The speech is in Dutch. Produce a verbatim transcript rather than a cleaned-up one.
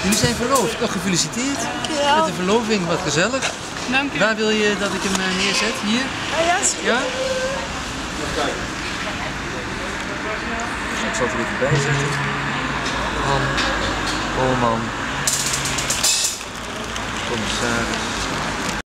Jullie zijn verloofd. Nog gefeliciteerd Ja. met de verloving. Wat gezellig. Dank u. Waar wil je dat ik hem uh, neerzet? Hier? Ah, ja, is goed. Ja? Ik zal het er even bij zetten. Han, Holman, commissaris.